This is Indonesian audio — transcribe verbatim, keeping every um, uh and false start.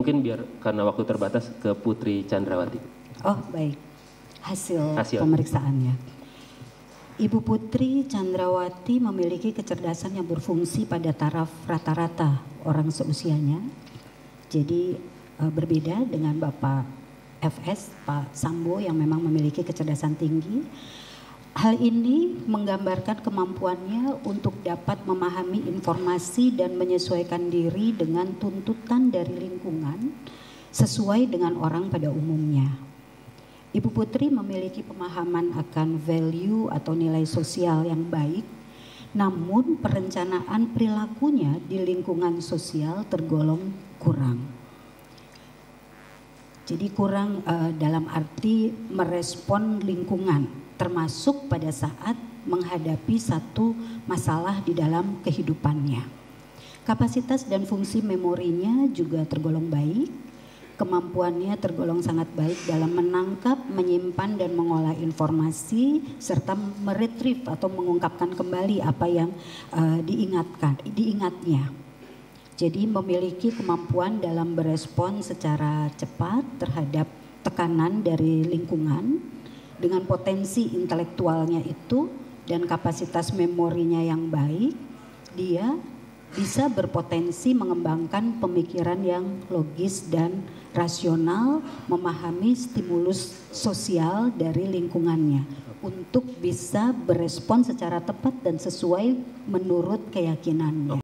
Mungkin biar karena waktu terbatas ke Putri Chandrawati. Oh baik, hasil, Hasil. pemeriksaannya. Ibu Putri Chandrawati memiliki kecerdasan yang berfungsi pada taraf rata-rata orang seusianya. Jadi e, berbeda dengan Bapak F S, Pak Sambo yang memang memiliki kecerdasan tinggi. Hal ini menggambarkan kemampuannya untuk dapat memahami informasi dan menyesuaikan diri dengan tuntutan dari lingkungan sesuai dengan orang pada umumnya. Ibu Putri memiliki pemahaman akan value atau nilai sosial yang baik, namun perencanaan perilakunya di lingkungan sosial tergolong kurang. Jadi kurang uh, dalam arti merespon lingkungan, termasuk pada saat menghadapi satu masalah di dalam kehidupannya. Kapasitas dan fungsi memorinya juga tergolong baik, kemampuannya tergolong sangat baik dalam menangkap, menyimpan dan mengolah informasi serta meretrieve atau mengungkapkan kembali apa yang uh, diingatkan, diingatnya. Jadi memiliki kemampuan dalam berespon secara cepat terhadap tekanan dari lingkungan. Dengan potensi intelektualnya itu dan kapasitas memorinya yang baik, dia bisa berpotensi mengembangkan pemikiran yang logis dan rasional, memahami stimulus sosial dari lingkungannya untuk bisa berespon secara tepat dan sesuai menurut keyakinannya.